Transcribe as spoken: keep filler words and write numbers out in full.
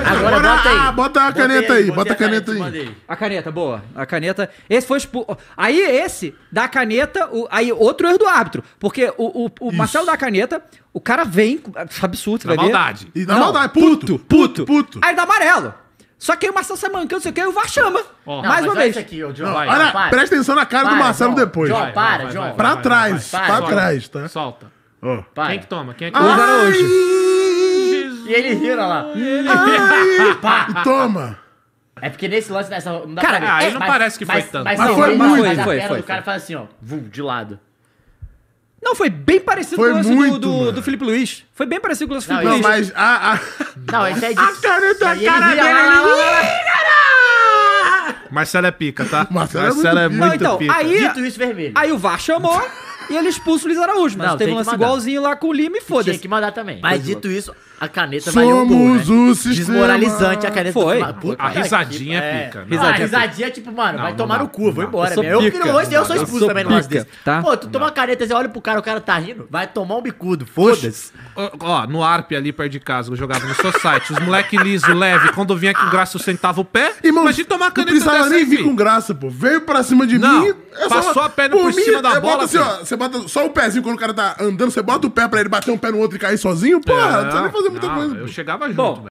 Agora, Agora, bota aí. ah, bota a Botei caneta aí, botei bota a caneta aí. mandei. A caneta, boa. A caneta. Esse foi expulso. Aí esse, da caneta, o... aí outro erro do árbitro. Porque o, o, o Marcelo da caneta, o cara vem. Absurdo, você Na vai ver. maldade. E na Não, maldade, puto, puto, puto. Aí dá amarelo. Só que aí o Marcelo sai mancando, não sei o que, e o V A R chama. Ó. Não, Mais mas uma olha vez. isso aqui, ô, John. Não, Vai, olha, para. presta atenção na cara do Para, Marcelo João. depois. João, Vai, para, vai, vai, João. vai, Pra vai, trás, vai, vai, pra vai. trás, tá? Solta. Ó. Para. Quem que toma? Quem é que Luiz toma? Araújo. E ele rira lá. E toma. É porque nesse lance dessa. Não dá Cara, pra ver. aí É, não mas- parece que foi mas, tanto. Mas, Mas não, foi mas muito. a Foi, perna foi, do cara foi. faz assim, ó. Vum, de lado. Não, foi bem parecido Foi com o lance muito, do, do, mano. do Felipe Luiz. Foi bem parecido com o lance do Não, Felipe Não, Luiz. mas a... a... Não, esse é de. A caneta, a E ele cara vira dele, lá, lá, lá, lá, lá. Marcelo é pica, tá? Marcelo é Marcelo é muito muito, Não, então, pica. aí- Dito isso, vermelho. Aí o V A R chamou e ele expulsa o Luiz Araújo. Mas Não, teve tem um que lance mandar. igualzinho lá com o Lima e Tinha foda-se. que mandar também. Mas dito isso, a caneta valeu um gol, Somos né? o sistema. Desmoralizante a caneta Foi. do Puta A que risadinha pariu. é pica. Ah, Não. Risadinha a risadinha, tipo, mano, Não, vai não tomar dá, no cu, vou não. embora. Eu sou meu. Eu, pica, filho, hoje eu sou eu expulso sou também no lance pica, desse. tá? Pô, tu toma uma caneta, você olha pro cara, o cara tá rindo, vai tomar um bicudo, foda-se. Ó, ó, no Arp ali perto de casa, eu jogava no Society. Os moleque liso, leve, quando vinha com graça eu sentava o pé. Irmão, Imagina tomar a não caneta precisava dessa nem aí, vir filho. com graça, pô. Veio pra cima de Não, mim. é só- passou a perna por cima da é, bola, Bota assim, filho. ó, você bota só o pezinho quando o cara tá andando, você bota o pé pra ele bater um pé no outro e cair sozinho, porra, não precisa nem fazer muita Não, coisa. Eu pô. chegava junto, Bom, velho.